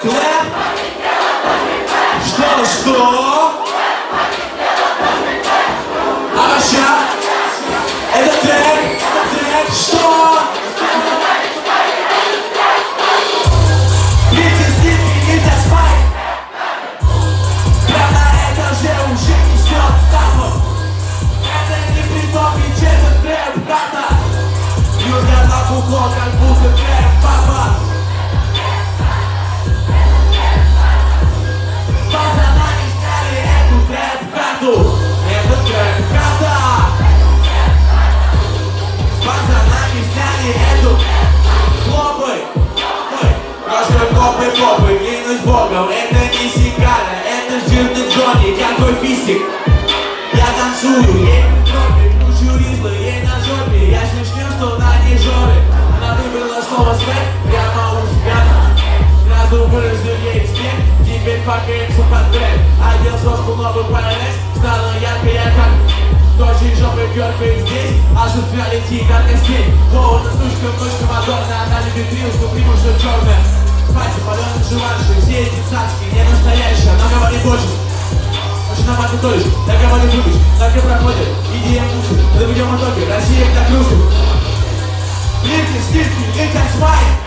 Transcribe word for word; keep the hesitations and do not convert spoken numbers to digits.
Клэп? Что, что? А сейчас? Это трек? Трек? Что? Видите, стильки нельзя спать. Прямо на этаже уже не ждет стапов. Это не притом, ведь это трэп, хата. Юрга на бухло, как будто трэп, папа. С пацанами сняли эту трэп-хату. Это трэп-хата. С пацанами сняли эту. Хлопай, хлопай. Кошка, копы, копы, клянусь богом. Это не сигара, это жирный Джонни. Какой фистик. Я танцую, ей в тропе, кручу ризлы, ей на жопе. Я смешню, что на ней жоры. Она выбрала слово свет прямо у себя. Сразу выразил ей смех. Теперь факается под трек. Одел соску новый ПРС. Стала яркая, как дочь жопы перкает здесь. А жутка летит от костей. Холодно, сучка, ночка, мадонна. Она любит рилс, но приму, что черная. Спать, паленый жеванши. Все эти цацки не настоящие. Она говорит очень. Очень на маты толишь, так говорит любишь. Так и проходит, иди я мусор. Да ведем итоге, Россия так русских. Лифты, стильки, летят смай.